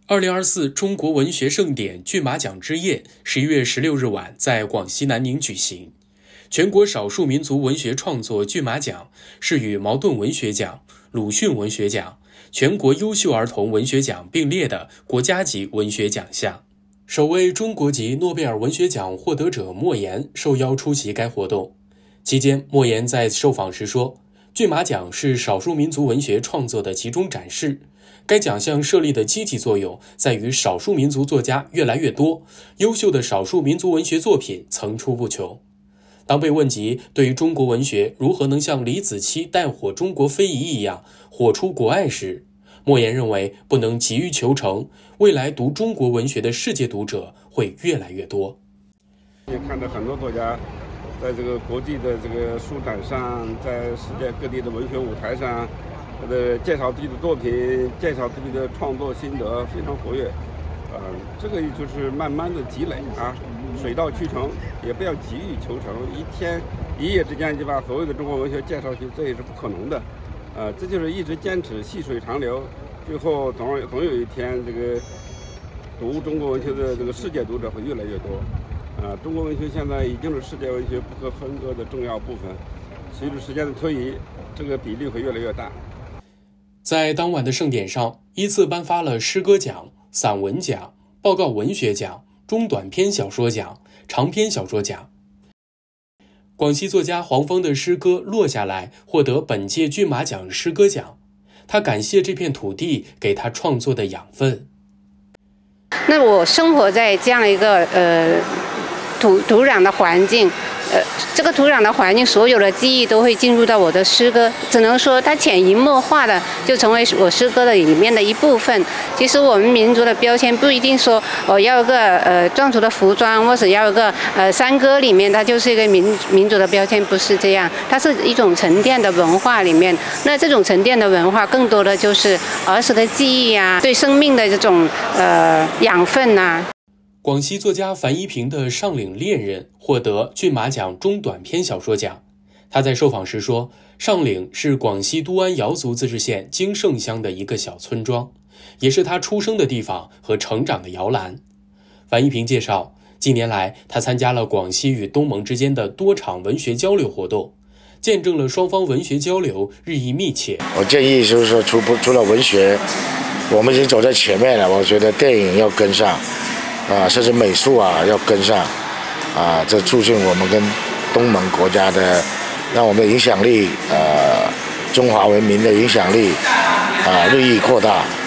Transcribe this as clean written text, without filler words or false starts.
2024中国文学盛典骏马奖之夜11月16日晚在广西南宁举行。全国少数民族文学创作骏马奖是与茅盾文学奖、鲁迅文学奖、全国优秀儿童文学奖并列的国家级文学奖项。首位中国籍诺贝尔文学奖获得者莫言受邀出席该活动。期间，莫言在受访时说，骏马奖是少数民族文学创作的集中展示，该奖项设立的积极作用在于少数民族作家越来越多，优秀的少数民族文学作品层出不穷。当被问及对于中国文学如何能像李子柒带火中国非遗一样火出国外时，莫言认为不能急于求成，未来读中国文学的世界读者会越来越多。 也看到很多作家在这个国际的这个书展上，在世界各地的文学舞台上，介绍自己的作品，介绍自己的创作心得，非常活跃。这个就是慢慢的积累啊，水到渠成，也不要急于求成，一夜之间就把所有的中国文学介绍去，这也是不可能的。这就是一直坚持，细水长流，最后总有一天，这个读中国文学的这个世界读者会越来越多。中国文学现在已经是世界文学不可分割的重要部分，随着时间的推移，这个比例会越来越大。 在当晚的盛典上，依次颁发了诗歌奖、散文奖、报告文学奖、中短篇小说奖、长篇小说奖。广西作家黄峰的诗歌《落下来》获得本届骏马奖诗歌奖，他感谢这片土地给他创作的养分。 那我生活在这样一个土壤的环境，这个土壤的环境，所有的记忆都会进入到我的诗歌，只能说它潜移默化的就成为我诗歌的里面的一部分。其实我们民族的标签不一定说我要一个壮族的服装，或者要一个山歌里面它就是一个民族的标签，不是这样，它是一种沉淀的文化里面。那这种沉淀的文化更多的就是儿时的记忆啊，对生命的这种养分啊。 广西作家樊一平的《上岭恋人》获得骏马奖中短篇小说奖。他在受访时说，上岭是广西都安瑶族自治县金盛乡的一个小村庄，也是他出生的地方和成长的摇篮。樊一平介绍，近年来他参加了广西与东盟之间的多场文学交流活动，见证了双方文学交流日益密切。 我建议就是说，除了文学，我们已经走在前面了，我觉得电影要跟上。甚至美术要跟上，这促进我们跟东盟国家的，让我们的影响力，中华文明的影响力，日益扩大。